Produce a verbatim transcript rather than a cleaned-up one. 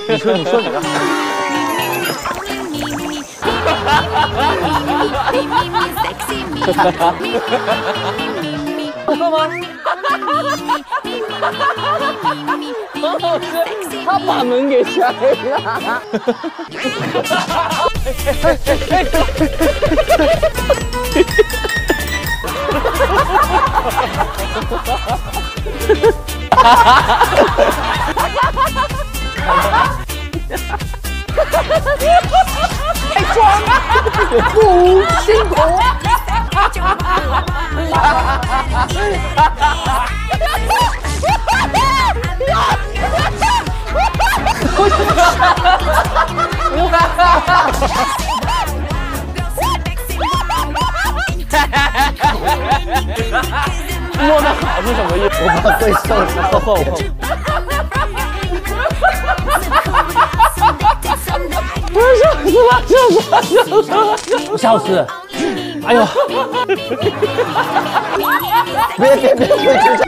你说你说你的。知道吗？很好吃，他把门给拆了。太装了，不辛苦。摸得好是什么意思？我怕会受受后后。我笑死了，笑死了，笑死了，笑死！哎呦！别别别别！